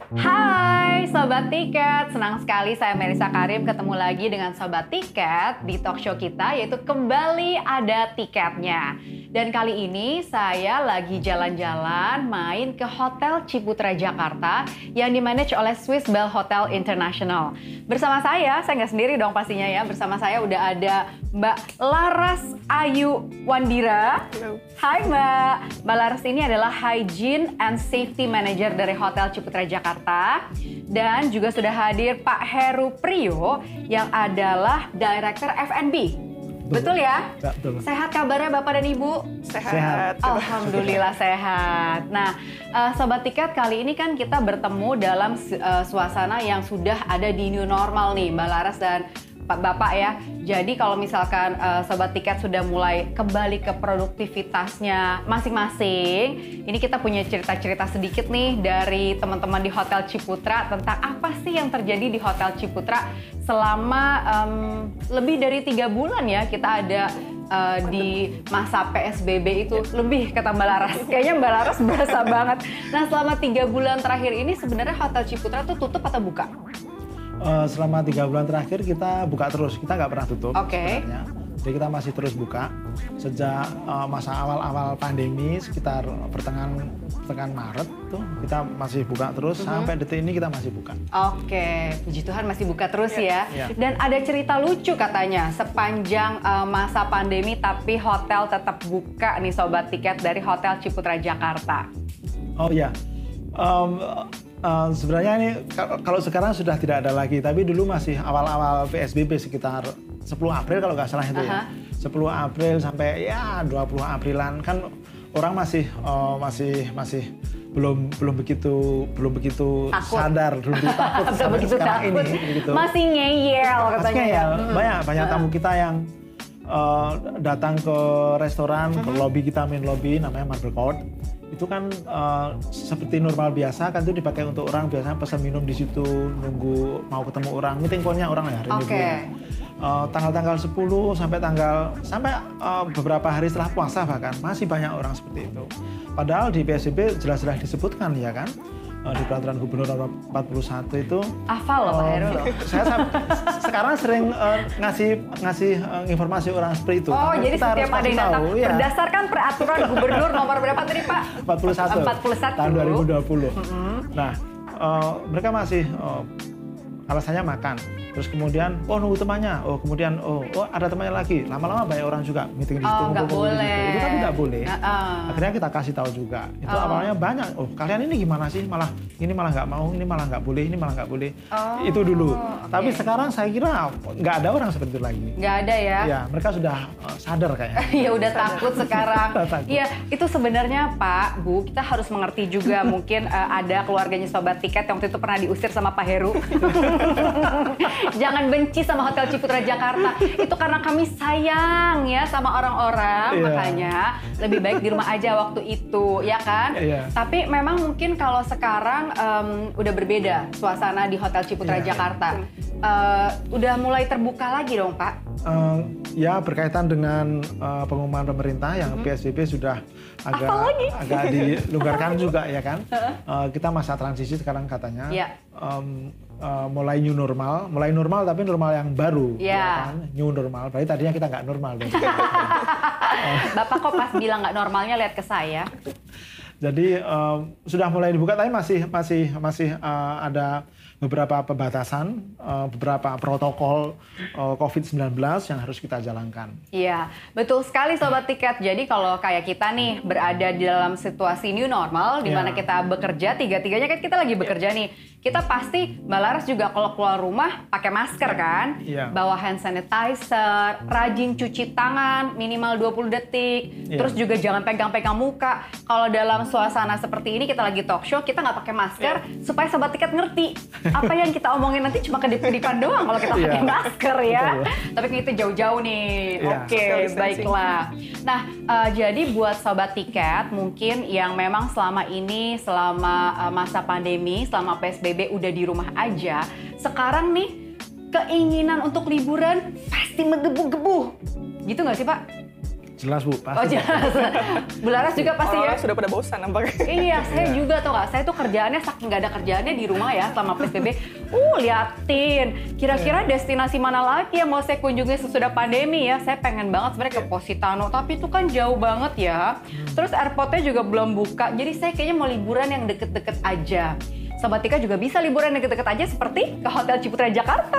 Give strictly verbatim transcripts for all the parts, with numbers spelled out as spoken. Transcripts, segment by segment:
Hai Sobat Tiket, senang sekali saya Melisa Karim ketemu lagi dengan Sobat Tiket di talk show kita yaitu Kembali Ada Tiketnya. Dan kali ini saya lagi jalan-jalan main ke Hotel Ciputra Jakarta yang dimanage oleh Swiss Bell Hotel International. Bersama saya, saya nggak sendiri dong pastinya ya, bersama saya udah ada Mbak Laras Ayu Wandira. Halo. Hai Mbak, Mbak Laras ini adalah Hygiene and Safety Manager dari Hotel Ciputra Jakarta. Dan juga sudah hadir Pak Heru Priyo yang adalah Director F and B. Betul ya? Ya, betul. Sehat kabarnya Bapak dan Ibu? Sehat. Sehat. Alhamdulillah sehat. Nah, uh, Sobat Tiket, kali ini kan kita bertemu dalam uh, suasana yang sudah ada di new normal nih, Mbak Laras dan Pak Bapak ya. Jadi kalau misalkan uh, Sobat Tiket sudah mulai kembali ke produktivitasnya masing-masing, ini kita punya cerita-cerita sedikit nih dari teman-teman di Hotel Ciputra tentang apa sih yang terjadi di Hotel Ciputra selama um, lebih dari tiga bulan ya kita ada uh, di masa P S B B itu, lebih kata Mbak Laras. Kayaknya Mbak Laras berasa banget. Nah, selama tiga bulan terakhir ini sebenarnya Hotel Ciputra tuh tutup atau buka? Uh, selama tiga bulan terakhir kita buka terus, kita nggak pernah tutup. Oke. Sebenarnya. Jadi kita masih terus buka sejak uh, masa awal-awal pandemi sekitar pertengahan pertengahan Maret tuh kita masih buka terus, mm-hmm. sampai detik ini kita masih buka. Oke, puji Tuhan masih buka terus ya. Ya. Dan ada cerita lucu katanya sepanjang uh, masa pandemi tapi hotel tetap buka nih Sobat Tiket dari Hotel Ciputra Jakarta. Oh ya. Um, Uh, sebenarnya ini kalau sekarang sudah tidak ada lagi, tapi dulu masih awal-awal P S B B sekitar sepuluh April kalau nggak salah itu uh-huh. ya. sepuluh April sampai ya dua puluh Aprilan kan orang masih uh, masih masih belum belum begitu belum begitu takut. sadar, belum begitu takut belum begitu sekarang takut. ini gitu. Masih ngeyel katanya. Masih ngeyel. Hmm. Banyak banyak tamu kita yang uh, datang ke restoran, uh-huh. ke lobby kita, main lobby namanya Marble Court. Itu kan uh, seperti normal biasa kan, itu dipakai untuk orang biasanya pesan minum di situ, nunggu mau ketemu orang, meeting point-nya orang ya hari ini. Okay. Uh, tanggal-tanggal sepuluh sampai tanggal sampai uh, beberapa hari setelah puasa bahkan masih banyak orang seperti itu. Padahal di P S B B jelas-jelas disebutkan ya kan, uh, di peraturan gubernur nomor empat puluh satu itu. Hafal loh Pak Heru loh. Saya sekarang sering uh, ngasih ngasih uh, informasi orang seperti itu. Oh, Tapi jadi setiap ada yang datang tahu, ya. berdasarkan peraturan gubernur nomor berapa tadi Pak? empat puluh satu. empat puluh satu. Tahun dua ribu dua puluh. Mm-hmm. Nah, uh, mereka masih uh, alasannya makan. Terus kemudian, oh nunggu temannya. Oh kemudian, oh, oh ada temannya lagi. Lama-lama banyak orang juga meeting di situ. Oh, nggak boleh. Itu kan tidak boleh. Uh-uh. Akhirnya kita kasih tahu juga. Itu Oh. awalnya banyak. Oh kalian ini gimana sih? Malah ini malah nggak mau, ini malah nggak boleh, ini malah nggak boleh. Oh, itu dulu. okay. Tapi sekarang saya kira nggak ada orang seperti itu lagi. Nggak ada ya? Ya, mereka sudah uh, sadar kayaknya. Ya udah takut sekarang. Takut. Iya, itu sebenarnya Pak, Bu, kita harus mengerti juga mungkin uh, ada keluarganya Sobat Tiket yang waktu itu pernah diusir sama Pak Heru. Jangan benci sama Hotel Ciputra Jakarta. Itu karena kami sayang ya sama orang-orang, yeah. makanya lebih baik di rumah aja waktu itu, ya kan? Yeah. Tapi memang mungkin kalau sekarang um, udah berbeda suasana di Hotel Ciputra Yeah. Jakarta. Uh, udah mulai terbuka lagi dong Pak? Uh, ya berkaitan dengan uh, pengumuman pemerintah yang mm-hmm. P S B B sudah agak agak dilonggarkan juga ya kan. Uh, kita masa transisi sekarang katanya. Yeah. Um, uh, mulai new normal, mulai normal tapi normal yang baru. Yeah. Ya kan? New normal. Berarti tadinya kita nggak normal dong. Bapak kok pas bilang nggak normalnya lihat ke saya. Jadi um, sudah mulai dibuka tapi masih masih masih uh, ada beberapa pembatasan, uh, beberapa protokol uh, covid sembilan belas yang harus kita jalankan. Iya, betul sekali Sobat Tiket. Jadi kalau kayak kita nih berada di dalam situasi new normal, di mana Yeah. kita bekerja, tiga-tiganya kan kita lagi bekerja nih. Kita pasti, Mbak Laras juga kalau keluar rumah pakai masker kan, Yeah. bawa hand sanitizer, rajin cuci tangan minimal dua puluh detik, Yeah. terus juga jangan pegang-pegang muka. Kalau dalam suasana seperti ini kita lagi talk show, kita nggak pakai masker Yeah. supaya Sobat Tiket ngerti apa yang kita omongin nanti cuma kedip-kedipan doang kalau kita pakai Yeah. masker ya. Betul. Tapi itu jauh-jauh nih. Yeah. Oke, baiklah. Nah, uh, jadi buat Sobat Tiket mungkin yang memang selama ini, selama uh, masa pandemi, selama P S B B udah di rumah aja, sekarang nih keinginan untuk liburan pasti menggebu-gebu. Gitu nggak sih Pak? Jelas Bu, pasti. Oh jelas. Bu Laras juga pasti ya. Orang sudah pada bosan nampaknya. Iya, saya juga tuh Kak. Saya tuh kerjaannya saking nggak ada kerjaannya di rumah ya selama P S B B. Uh, liatin. Kira-kira destinasi mana lagi yang mau saya kunjungi sesudah pandemi ya? Saya pengen banget sebenarnya ke Positano, tapi itu kan jauh banget ya. Terus airportnya juga belum buka. Jadi saya kayaknya mau liburan yang deket-deket aja. Sobat Tika juga bisa liburan deket-deket aja seperti ke Hotel Ciputra Jakarta.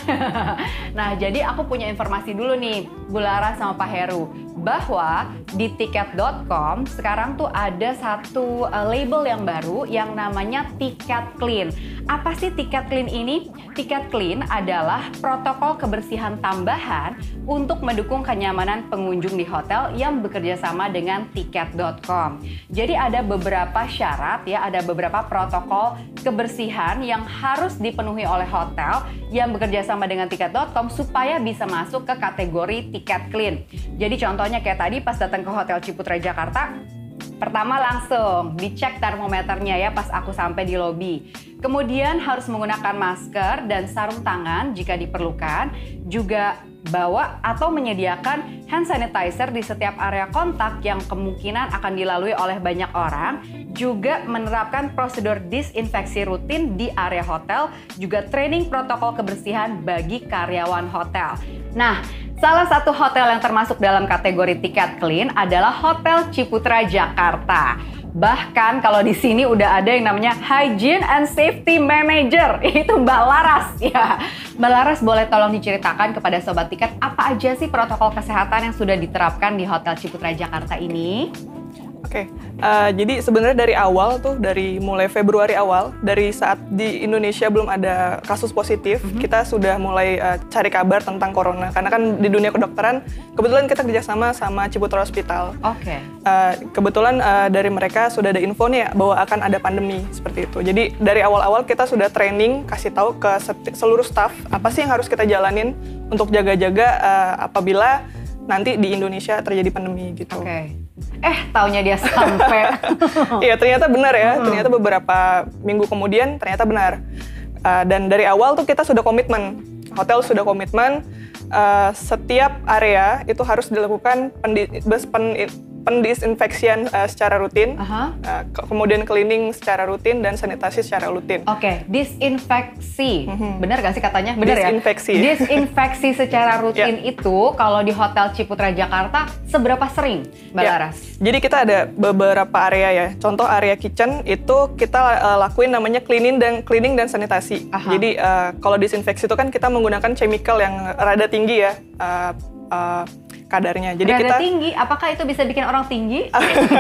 Nah, jadi aku punya informasi dulu nih, Bu Laras sama Pak Heru, bahwa di tiket dot com sekarang tuh ada satu uh, label yang baru yang namanya Tiket Clean. Apa sih Tiket Clean ini? Tiket Clean adalah protokol kebersihan tambahan untuk mendukung kenyamanan pengunjung di hotel yang bekerja sama dengan tiket dot com. Jadi ada beberapa syarat ya, ada beberapa protokol kebersihan yang harus dipenuhi oleh hotel yang bekerja sama dengan tiket dot com supaya bisa masuk ke kategori Tiket Clean. Jadi contohnya kayak tadi pas datang ke Hotel Ciputra Jakarta, pertama langsung dicek termometernya ya pas aku sampai di lobi. Kemudian harus menggunakan masker dan sarung tangan jika diperlukan. Juga bawa atau menyediakan hand sanitizer di setiap area kontak yang kemungkinan akan dilalui oleh banyak orang. Juga menerapkan prosedur disinfeksi rutin di area hotel. Juga training protokol kebersihan bagi karyawan hotel. Nah, salah satu hotel yang termasuk dalam kategori Tiket Clean adalah Hotel Ciputra Jakarta. Bahkan kalau di sini udah ada yang namanya Hygiene and Safety Manager, itu Mbak Laras ya. Mbak Laras boleh tolong diceritakan kepada Sobat Tiket apa aja sih protokol kesehatan yang sudah diterapkan di Hotel Ciputra Jakarta ini? Oke, okay. uh, jadi sebenarnya dari awal tuh, dari mulai Februari awal, dari saat di Indonesia belum ada kasus positif, mm-hmm. kita sudah mulai uh, cari kabar tentang corona. Karena kan di dunia kedokteran, kebetulan kita kerjasama sama Ciputra Hospital. Oke. Okay. Uh, kebetulan uh, dari mereka sudah ada info nih bahwa akan ada pandemi seperti itu. Jadi dari awal-awal kita sudah training, kasih tahu ke seluruh staff apa sih yang harus kita jalanin untuk jaga-jaga uh, apabila nanti di Indonesia terjadi pandemi gitu. Oke. Okay. Eh, taunya dia sampai. Iya, ternyata benar ya. Hmm. Ternyata beberapa minggu kemudian ternyata benar. Uh, dan dari awal tuh kita sudah komitmen. Hotel sudah komitmen uh, setiap area itu harus dilakukan pendi- pen- pendisinfeksian uh, secara rutin, uh-huh. uh, ke- kemudian cleaning secara rutin dan sanitasi secara rutin. Oke, okay. disinfeksi, mm-hmm. benar gak sih katanya? Benar ya? Disinfeksi. Disinfeksi secara rutin yeah. itu kalau di Hotel Ciputra Jakarta seberapa sering, Mbak yeah. Laras? Jadi kita ada beberapa area ya. Contoh area kitchen itu kita uh, lakuin namanya cleaning dan cleaning dan sanitasi. Uh-huh. Jadi uh, kalau disinfeksi itu kan kita menggunakan chemical yang rada tinggi ya. Uh, uh, kadarnya. Jadi rada kita tinggi, apakah itu bisa bikin orang tinggi?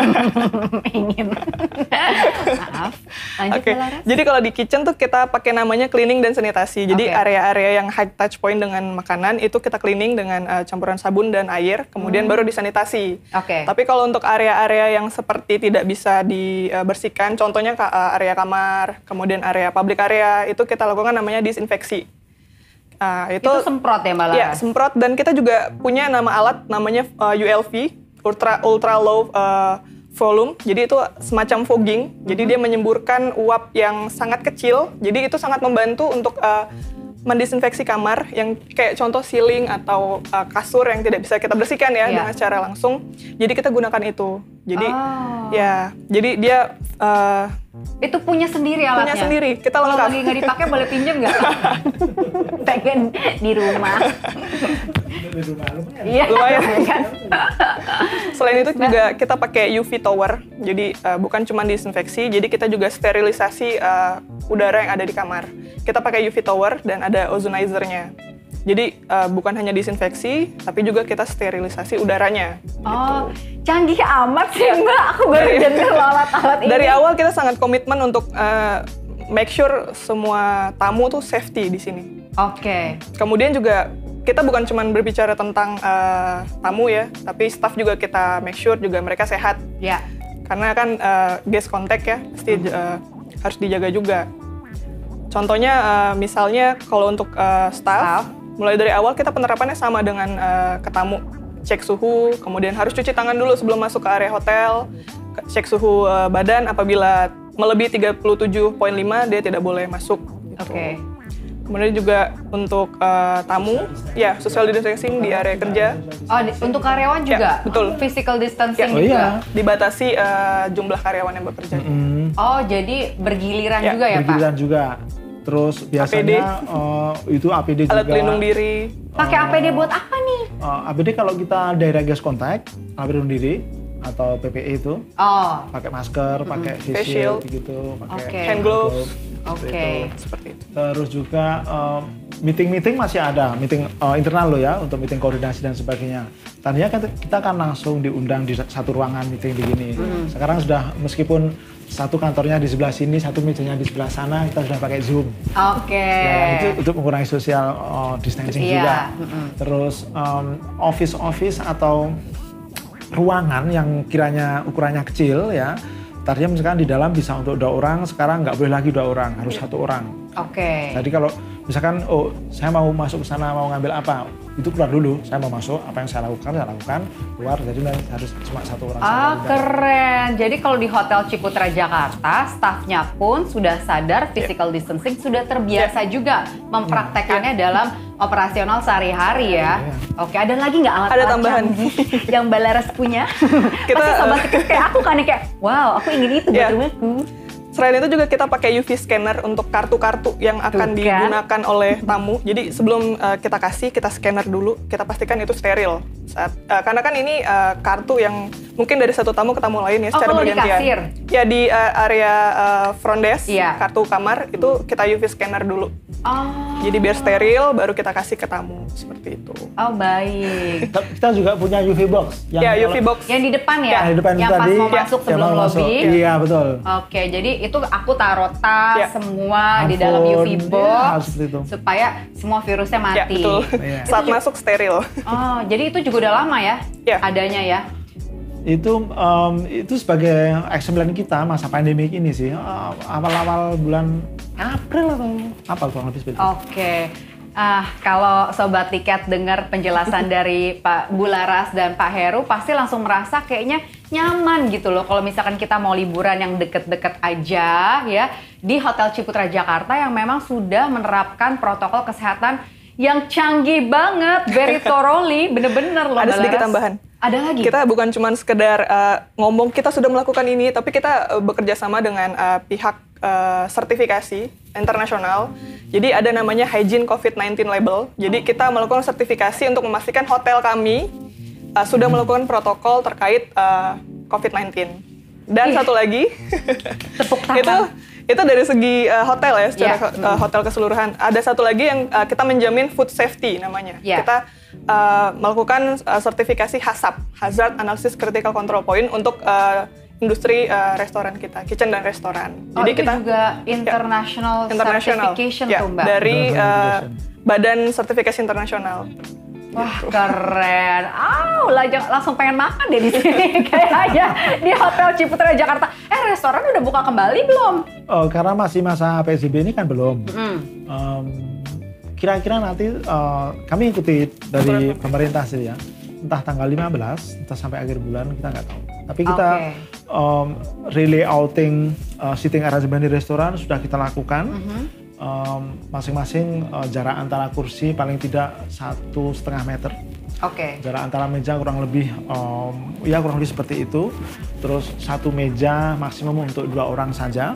Ingin. Maaf. Lanjut okay. Laras. Jadi kalau di kitchen tuh kita pakai namanya cleaning dan sanitasi. Jadi okay. area-area yang high touch point dengan makanan itu kita cleaning dengan uh, campuran sabun dan air, kemudian hmm. baru disanitasi. Oke. Okay. Tapi kalau untuk area-area yang seperti tidak bisa dibersihkan, contohnya uh, area kamar, kemudian area public area, itu kita lakukan namanya disinfeksi. Nah, itu, itu semprot ya Mbak Laras? Iya, semprot. Dan kita juga punya nama alat namanya uh, U L V, Ultra, Ultra Low uh, Volume. Jadi itu semacam fogging. Mm-hmm. Jadi dia menyemburkan uap yang sangat kecil. Jadi itu sangat membantu untuk uh, mendisinfeksi kamar yang kayak contoh ceiling atau uh, kasur yang tidak bisa kita bersihkan ya yeah. dengan secara langsung. Jadi kita gunakan itu. Jadi oh. ya, jadi dia uh, itu punya sendiri alatnya. Punya sendiri. Kita kalau lengkap. lagi nggak dipakai boleh pinjam nggak? Pengen di rumah. Di rumah Iya. Lumayan kan. Selain itu juga kita pakai U V tower. Jadi uh, bukan cuma disinfeksi, jadi kita juga sterilisasi uh, udara yang ada di kamar. Kita pakai U V tower dan ada ozonizer-nya. Jadi uh, bukan hanya disinfeksi, tapi juga kita sterilisasi udaranya. Oh, gitu. Canggih amat sih Mbak. Aku baru dengar alat-alat ini. Dari awal kita sangat komitmen untuk uh, make sure semua tamu tuh safety di sini. Oke. Okay. Kemudian juga kita bukan cuma berbicara tentang uh, tamu ya, tapi staff juga kita make sure juga mereka sehat. Ya. Yeah. Karena kan uh, guest contact ya, pasti uh, harus dijaga juga. Contohnya uh, misalnya kalau untuk uh, staff, staff, mulai dari awal kita penerapannya sama dengan uh, ke tamu. Cek suhu, kemudian harus cuci tangan dulu sebelum masuk ke area hotel. Cek suhu uh, badan, apabila melebihi tiga puluh tujuh koma lima dia tidak boleh masuk. Gitu. Oke. Okay. Kemudian juga untuk uh, tamu, ya social distancing di area kerja. Oh, di, untuk karyawan juga? Ya, betul. Physical distancing Ya, oh, juga? iya. Dibatasi uh, jumlah karyawan yang bekerja. Mm-hmm. Oh, jadi bergiliran Ya, juga ya Bergiliran Pak? juga. Terus biasanya uh, itu A P D juga. Alat pelindung diri. Pakai A P D buat apa nih? Uh, A P D kalau kita direct gas contact, alat pelindung diri atau P P E itu, Oh, pakai masker, pakai face Face shield shield. gitu, pakai Oke. Hand gloves. oke. Itu. Seperti itu. Terus juga um, meeting-meeting masih ada, meeting uh, internal loh ya, untuk meeting koordinasi dan sebagainya. Tadinya kan kita kan langsung diundang di satu ruangan meeting begini. Hmm. Sekarang sudah meskipun satu kantornya di sebelah sini, satu mejanya di sebelah sana, kita sudah pakai Zoom. Oke. Ya, itu untuk mengurangi social uh, distancing Iya, juga. mm-mm. Terus um, office-office atau ruangan yang kiranya ukurannya kecil ya, tadinya misalkan di dalam bisa untuk dua orang, sekarang nggak boleh lagi dua orang, harus satu orang. Oke. Jadi kalau misalkan, oh saya mau masuk ke sana mau ngambil apa, itu keluar dulu. Saya mau masuk, apa yang saya lakukan, saya lakukan, keluar. Jadi harus cuma satu orang. Ah, keren. Jadi kalau di Hotel Ciputra Jakarta, stafnya pun sudah sadar physical distancing, sudah terbiasa juga mempraktekannya dalam operasional sehari-hari ya. Oke, ada lagi nggak alat-alat Ada tambahan. canggih yang Balaras punya? Kita, Pasti sobat tiket kayak aku kan nih, kayak, wow, aku ingin itu buat Ya. rumahku. Selain itu juga kita pakai U V scanner untuk kartu-kartu yang akan Tuh kan. digunakan oleh tamu. Jadi sebelum uh, kita kasih, kita scanner dulu, kita pastikan itu steril. Saat, uh, karena kan ini uh, kartu yang mungkin dari satu tamu ke tamu lain ya, Oh, secara kalau di bergantian. kasir? Ya di uh, area uh, front desk, Iya. kartu kamar itu kita U V scanner dulu. Oh, Jadi biar steril, baru kita kasih ke tamu seperti itu. oh baik. Tapi kita juga punya U V box. Yang Ya U V kalau- box. Yang di depan ya? Ya, di depan yang tadi. pas mau Ya, masuk yang sebelum mau masuk. lobby. Iya betul. Oke, jadi itu aku taruh tas Ya. semua di dalam U V Handphone, box ya, harus seperti itu. supaya semua virusnya Ya mati. betul. Iya. Saat masuk steril. Oh, jadi itu juga udah lama ya? Ya. Adanya ya? Itu um, itu sebagai action plan kita masa pandemik ini sih, uh, awal-awal bulan April atau apa kurang lebih seperti itu. Oke. Ah, kalau sobat tiket dengar penjelasan dari Pak Bularas dan Pak Heru pasti langsung merasa kayaknya nyaman gitu loh kalau misalkan kita mau liburan yang deket-deket aja ya di Hotel Ciputra Jakarta yang memang sudah menerapkan protokol kesehatan yang canggih banget, very thoroughly, bener-bener loh. Ada sedikit Balaras. tambahan. Ada lagi? Kita bukan cuma sekedar uh, ngomong kita sudah melakukan ini, tapi kita uh, bekerja sama dengan uh, pihak uh, sertifikasi internasional. Jadi ada namanya Hygiene COVID sembilan belas Label. Jadi kita melakukan sertifikasi untuk memastikan hotel kami uh, sudah melakukan protokol terkait uh, COVID sembilan belas. Dan Ih. satu lagi, Tepuk tangan. itu itu dari segi uh, hotel ya, secara Ya. uh, hotel keseluruhan. Ada satu lagi yang uh, kita menjamin food safety namanya. Ya. Kita uh, melakukan uh, sertifikasi HACCP, Hazard Analysis Critical Control Point untuk uh, industri uh, restoran kita, kitchen dan restoran. Oh, itu juga international, international certification ya, tuh Mbak? dari International uh, certification. Badan Sertifikasi Internasional. Wah keren, ah lang- langsung pengen makan deh di sini kayaknya di Hotel Ciputra Jakarta. Eh restoran udah buka kembali belum? Oh, karena masih masa P S B B ini kan belum. Hmm. Um, kira-kira nanti uh, kami ikuti dari pemerintah sih ya. Entah tanggal lima belas, entah sampai akhir bulan kita nggak tahu. Tapi kita Oke. um, relay outing uh, sitting arrangement di restoran sudah kita lakukan. Mhm. Um, masing-masing uh, jarak antara kursi paling tidak satu setengah meter. Oke. Jarak antara meja kurang lebih um, ya kurang lebih seperti itu. Terus satu meja maksimum untuk dua orang saja.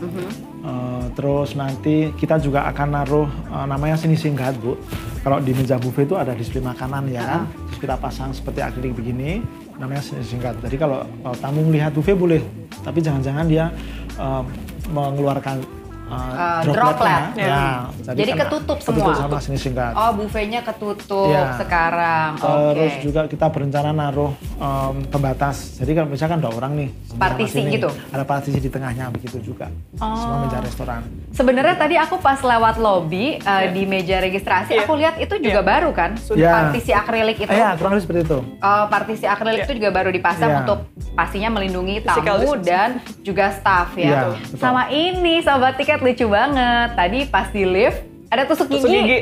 Uh, terus nanti kita juga akan naruh uh, namanya sini singkat Bu. Kalau di meja buffet itu ada display makanan ya kan. Terus kita pasang seperti akrilik begini namanya sini singkat. Jadi kalau uh, tamu melihat buffet boleh, tapi jangan-jangan dia um, mengeluarkan Uh, uh, droplet. dropletnya. Ya, Jadi karena ketutup ketutup semua? sama sini singkat. Oh buffetnya ketutup Iya. sekarang. Oke. Terus juga kita berencana naruh um, pembatas. Jadi kalau misalkan ada orang nih, sebelah Partisi sini, gitu? Ada partisi di tengahnya begitu juga. Oh. Semua meja restoran. Sebenarnya tadi aku pas lewat lobby uh, di meja registrasi, Iya. aku lihat itu juga Iya. baru kan? Iya. Partisi akrilik itu. Eh, ya, kurang lebih seperti itu. Uh, partisi akrilik Iya. itu juga baru dipasang Iya. untuk pastinya melindungi Physical tamu distancing. dan juga staff ya. Iya, betul. Sama ini sobat tiket lucu banget. Tadi pas di lift ada tusuk gigi. Tusuk gigi.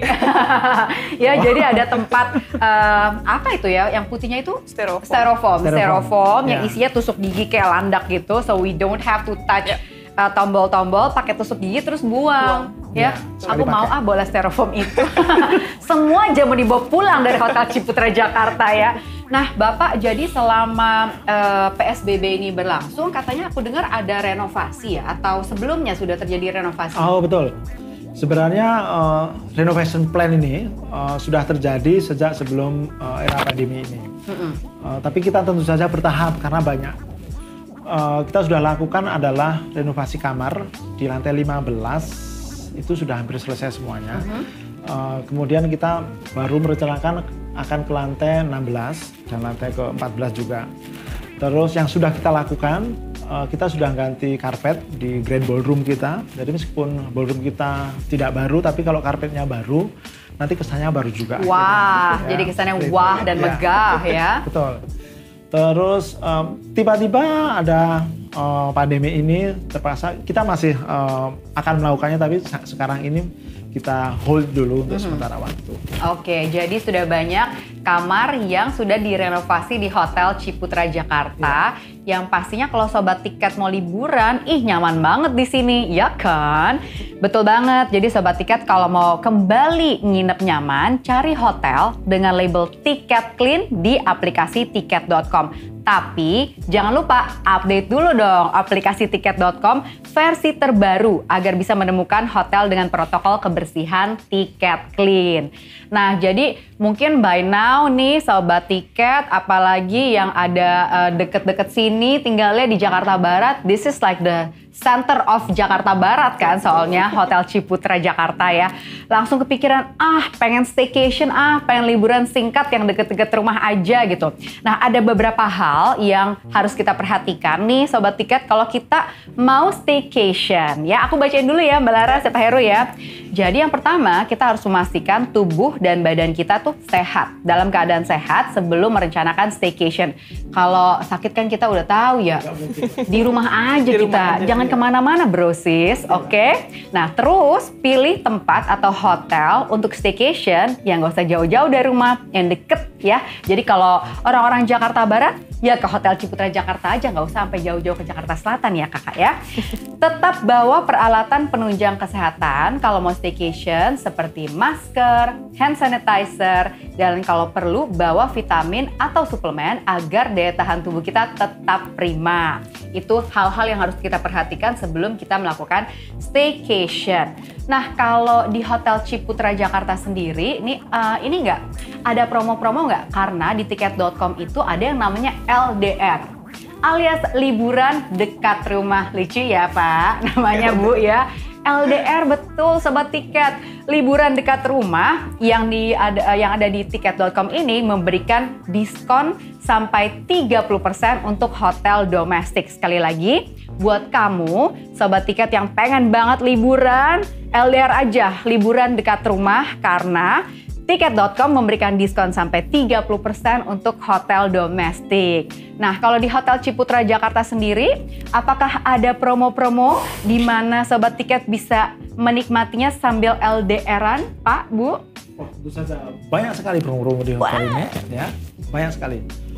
Ya, jadi ada tempat um, apa itu ya? Yang putihnya itu Styrofoam. styrofoam, Styrofoam. styrofoam yang Ya. isinya tusuk gigi kayak landak gitu. So we don't have to touch Ya. uh, tombol-tombol, pakai tusuk gigi terus buang. ya. Ya, Aku mau pakai. ah bola styrofoam itu. Semua aja mau dibawa pulang dari Hotel Ciputra Jakarta ya. Nah, Bapak jadi selama uh, P S B B ini berlangsung, katanya aku dengar ada renovasi ya, atau sebelumnya sudah terjadi renovasi? Oh betul. Sebenarnya uh, renovation plan ini uh, sudah terjadi sejak sebelum uh, era pandemi ini. Mm-hmm. Uh, tapi kita tentu saja bertahap karena banyak. Uh, kita sudah lakukan adalah renovasi kamar di lantai lima belas, itu sudah hampir selesai semuanya. Mm-hmm. Uh, kemudian kita baru merencanakan akan ke lantai enam belas dan lantai ke empat belas juga. Terus yang sudah kita lakukan, uh, kita sudah ganti karpet di Grand Ballroom kita. Jadi meskipun ballroom kita tidak baru, tapi kalau karpetnya baru, nanti kesannya baru juga. Wah, gitu, jadi ya. kesannya wah dan ya. megah ya. Betul. Terus um, tiba-tiba ada uh, pandemi ini terpaksa, kita masih uh, akan melakukannya, tapi sekarang ini kita hold dulu untuk mm-hmm. sementara waktu. Oke, jadi sudah banyak kamar yang sudah direnovasi di Hotel Ciputra Jakarta. Yeah. Yang pastinya kalau sobat tiket mau liburan, ih nyaman banget di sini, ya kan? Betul banget. Jadi sobat tiket kalau mau kembali nginep nyaman, cari hotel dengan label Tiket Clean di aplikasi tiket dot com. Tapi jangan lupa update dulu dong aplikasi tiket dot com versi terbaru agar bisa menemukan hotel dengan protokol kebersihan Tiket Clean. Nah, jadi mungkin by now nih sobat tiket, apalagi yang ada uh, deket-deket sini tinggalnya di Jakarta Barat, this is like the center of Jakarta Barat kan, soalnya Hotel Ciputra Jakarta ya. Langsung kepikiran, ah pengen staycation, ah pengen liburan singkat yang deket-deket rumah aja gitu. Nah, ada beberapa hal yang harus kita perhatikan nih sobat tiket kalau kita mau staycation ya. Aku bacain dulu ya Mbak Laras, Pak Heru ya. Jadi yang pertama, kita harus memastikan tubuh dan badan kita tuh sehat, dalam keadaan sehat sebelum merencanakan staycation. Kalau sakit kan kita udah tahu ya, di rumah aja Di kita, rumah aja, jangan ya. kemana-mana bro sis, oke? Okay? Nah terus pilih tempat atau hotel untuk staycation yang gak usah jauh-jauh dari rumah, yang deket ya. Jadi kalau orang-orang Jakarta Barat, ya ke Hotel Ciputra Jakarta aja, nggak usah sampai jauh-jauh ke Jakarta Selatan ya kakak ya. Tetap bawa peralatan penunjang kesehatan kalau mau staycation seperti masker, hand sanitizer, dan kalau perlu bawa vitamin atau suplemen agar daya tahan tubuh kita tetap prima. Itu hal-hal yang harus kita perhatikan sebelum kita melakukan staycation. Nah kalau di Hotel Ciputra Jakarta sendiri, ini uh, ini nggak ada promo-promo nggak? Karena di tiket dot com itu ada yang namanya L D R alias liburan dekat rumah. Lucu ya Pak namanya Bu ya. L D R betul sobat tiket, liburan dekat rumah yang di ada yang ada di tiket dot com ini memberikan diskon sampai tiga puluh persen untuk hotel domestik. Sekali lagi buat kamu sobat tiket yang pengen banget liburan, L D R aja liburan dekat rumah karena tiket dot com memberikan diskon sampai tiga puluh persen untuk hotel domestik. Nah, kalau di Hotel Ciputra Jakarta sendiri, apakah ada promo-promo di mana sobat tiket bisa menikmatinya sambil L D R-an, Pak, Bu? Oh, tentu saja. Banyak sekali promo-promo di hotel ini, ya. Banyak sekali.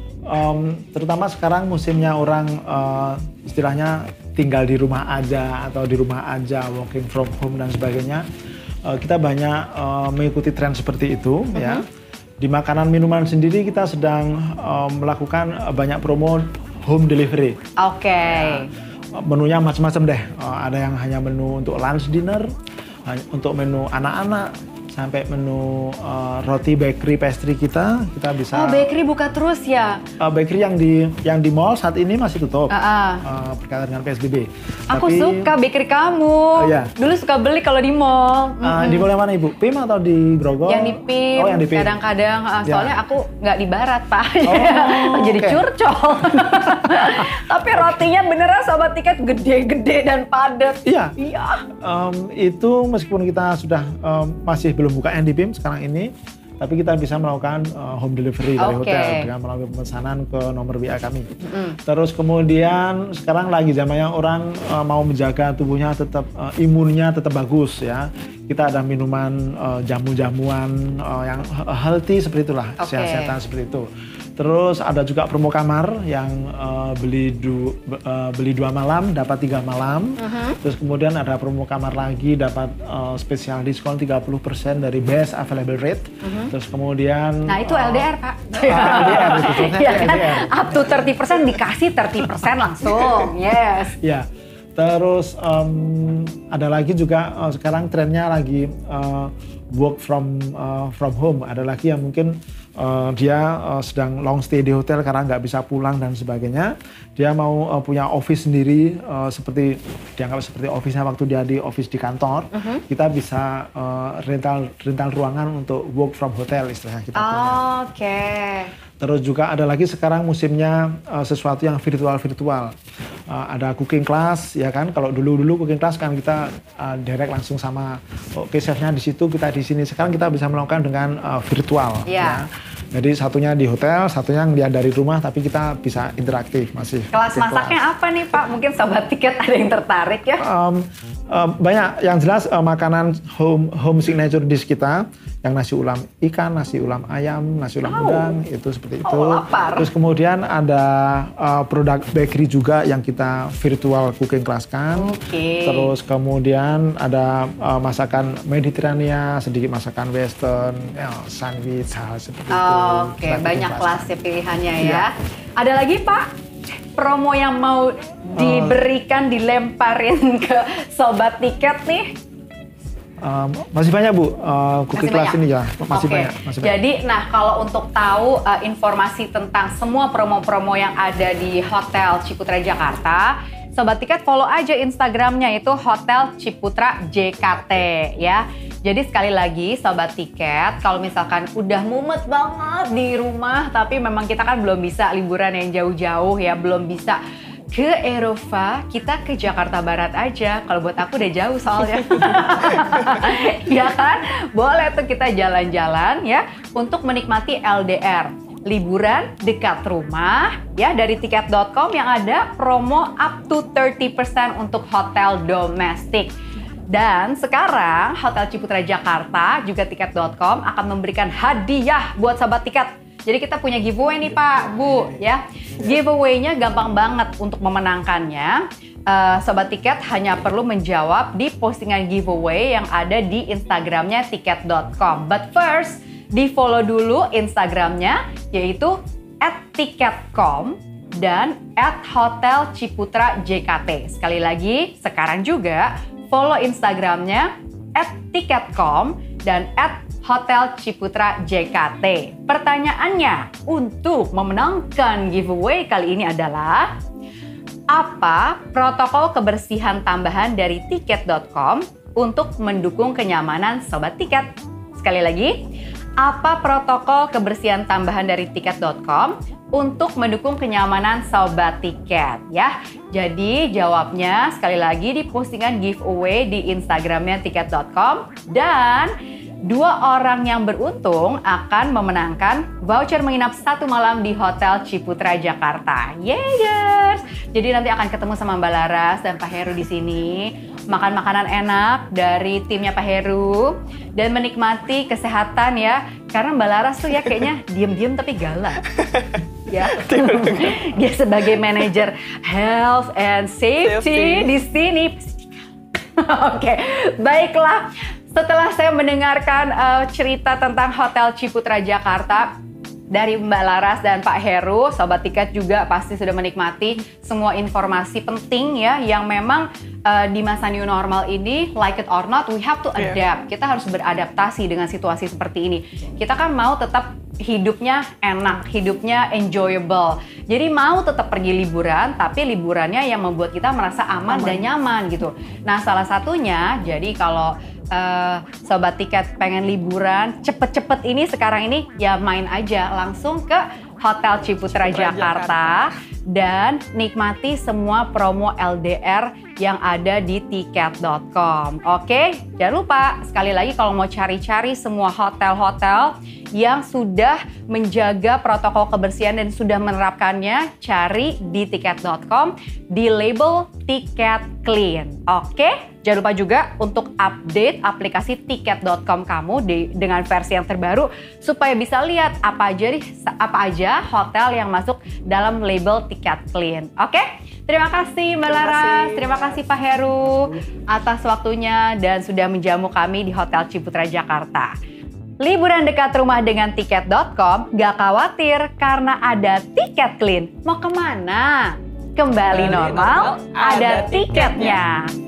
Um, terutama sekarang musimnya orang uh, istilahnya tinggal di rumah aja atau di rumah aja, working from home dan sebagainya. Kita banyak uh, mengikuti tren seperti itu, uh-huh. ya. Di makanan minuman sendiri kita sedang uh, melakukan banyak promo home delivery. Oke. Okay. Ya, menunya macam-macam deh. Uh, ada yang hanya menu untuk lunch dinner, untuk menu anak-anak, sampai menu uh, roti bakery pastry kita kita bisa. Oh bakery buka terus ya? Uh, bakery yang di yang di mall saat ini masih tutup. Uh-uh. Uh, berkaitan dengan P S B B. Aku Tapi, suka bakery kamu. Uh, iya. Dulu suka beli kalau di mall. Uh, mm-hmm. Di mall yang mana Ibu? P I M atau di Grogol? Yang di P I M. Oh yang di P I M. Kadang-kadang uh, soalnya ya. aku nggak di barat Pak. Oh, jadi okay. curcol. Tapi rotinya beneran sobat tiket gede-gede dan padat. Iya. Iya. Um, itu meskipun kita sudah um, masih belum buka N D P I M sekarang ini, tapi kita bisa melakukan uh, home delivery dari okay. hotel dengan melalui pemesanan ke nomor W A kami. Mm-hmm. Terus kemudian sekarang lagi zamannya orang uh, mau menjaga tubuhnya tetap uh, imunnya tetap bagus ya. kita ada minuman uh, jamu-jamuan uh, yang healthy seperti itulah, okay. sehat-sehatan seperti itu. Terus ada juga promo kamar yang uh, beli du, uh, beli dua malam dapat tiga malam. Uh-huh. Terus kemudian ada promo kamar lagi dapat uh, spesial diskon tiga puluh persen dari best available rate. Uh-huh. Terus kemudian nah itu uh, L D R Pak. Uh, L D R itu ya kan? L D R. Up to tiga puluh persen dikasih tiga puluh persen langsung. Yes. Ya. Terus um, ada lagi juga uh, sekarang trennya lagi uh, work from uh, from home. Ada lagi yang mungkin uh, dia uh, sedang long stay di hotel karena nggak bisa pulang dan sebagainya. Dia mau uh, punya office sendiri uh, seperti dianggap seperti office-nya waktu dia di office di kantor. Uh-huh. Kita bisa uh, rental rental ruangan untuk work from hotel istilahnya kita oh, punya. Oke. Okay. Terus juga ada lagi sekarang musimnya uh, sesuatu yang virtual-virtual. Uh, ada cooking class, ya kan? Kalau dulu-dulu cooking class kan kita uh, direct langsung sama, oke okay, chefnya di situ, kita di sini. Sekarang kita bisa melakukan dengan uh, virtual. Yeah. Ya. Jadi satunya di hotel, satunya yang dia dari rumah, tapi kita bisa interaktif masih. Kelas masaknya kelas. Apa nih Pak? Mungkin Sobat Tiket ada yang tertarik ya? Um, uh, banyak, yang jelas uh, makanan home home signature dish kita. Yang nasi ulam ikan, nasi ulam ayam, nasi ulam oh. udang, itu seperti itu. Oh, lapar. Terus kemudian ada uh, produk bakery juga yang kita virtual cooking class kan. Okay. Terus kemudian ada uh, masakan Mediterania, sedikit masakan Western, ya, sandwich, hal seperti oh, itu. Oke, okay. Banyak kelasnya pilihannya ya. ya. Ada lagi Pak? Promo yang mau diberikan, uh, dilemparin ke Sobat Tiket nih? Um, masih banyak Bu, uh, cooking class ini ya, masih okay. banyak. Masih Jadi, banyak. nah kalau untuk tahu uh, informasi tentang semua promo-promo yang ada di Hotel Ciputra Jakarta, Sobat Tiket follow aja Instagramnya itu Hotel Ciputra J K T ya. Jadi sekali lagi Sobat Tiket, kalau misalkan udah mumet banget di rumah, tapi memang kita kan belum bisa liburan yang jauh-jauh ya, belum bisa ke Eropa, kita ke Jakarta Barat aja. Kalau buat aku udah jauh soalnya. Ya kan? Boleh tuh kita jalan-jalan ya untuk menikmati L D R. Liburan dekat rumah ya dari tiket dot com yang ada promo up to tiga puluh persen untuk hotel domestik. Dan sekarang Hotel Ciputra Jakarta juga tiket dot com akan memberikan hadiah buat Sobat Tiket. Jadi kita punya giveaway nih Pak, Bu, ya. Giveaway-nya gampang banget untuk memenangkannya. Uh, Sobat Tiket hanya perlu menjawab di postingan giveaway yang ada di Instagramnya tiket dot com. But first, di-follow dulu Instagramnya, yaitu at tiket dot com dan at Hotel Ciputra J K T. Sekali lagi, sekarang juga follow Instagramnya at tiket dot com dan at Hotel Ciputra J K T. Pertanyaannya untuk memenangkan giveaway kali ini adalah, apa protokol kebersihan tambahan dari tiket dot com untuk mendukung kenyamanan Sobat Tiket? Sekali lagi, apa protokol kebersihan tambahan dari tiket dot com untuk mendukung kenyamanan Sobat Tiket ya? Jadi jawabnya sekali lagi di postingan giveaway di Instagramnya tiket dot com dan dua orang yang beruntung akan memenangkan voucher menginap satu malam di Hotel Ciputra Jakarta. Yeayers! Jadi nanti akan ketemu sama Mbak Laras dan Pak Heru di sini, makan makanan enak dari timnya Pak Heru dan menikmati kesehatan ya. Karena Mbak Laras tuh ya kayaknya diem-diem tapi galak. Ya. Dia sebagai manajer health and safety, safety. di sini. Oke, baiklah. Setelah saya mendengarkan uh, cerita tentang Hotel Ciputra Jakarta dari Mbak Laras dan Pak Heru, Sobat Tiket juga pasti sudah menikmati semua informasi penting ya yang memang uh, di masa new normal ini, like it or not, we have to adapt. Yeah. Kita harus beradaptasi dengan situasi seperti ini. Kita kan mau tetap hidupnya enak, hidupnya enjoyable. Jadi mau tetap pergi liburan, tapi liburannya yang membuat kita merasa aman, aman. dan nyaman gitu. Nah, salah satunya, jadi kalau Uh, Sobat Tiket pengen liburan cepet-cepet ini sekarang ini ya main aja langsung ke Hotel Ciputra, Ciputra Jakarta, Jakarta dan nikmati semua promo L D R yang ada di tiket dot com. Oke, jangan lupa sekali lagi kalau mau cari-cari semua hotel-hotel yang sudah menjaga protokol kebersihan dan sudah menerapkannya, cari di tiket dot com di label tiket clean. Oke? Jangan lupa juga untuk update aplikasi tiket dot com kamu di, dengan versi yang terbaru supaya bisa lihat apa aja apa aja hotel yang masuk dalam label Tiket Clean. Oke? Terima kasih Mbak Laras, terima kasih Pak Heru atas waktunya dan sudah menjamu kami di Hotel Ciputra Jakarta. Liburan dekat rumah dengan tiket dot com, gak khawatir karena ada Tiket Clean. Mau kemana? Kembali normal, ada tiketnya.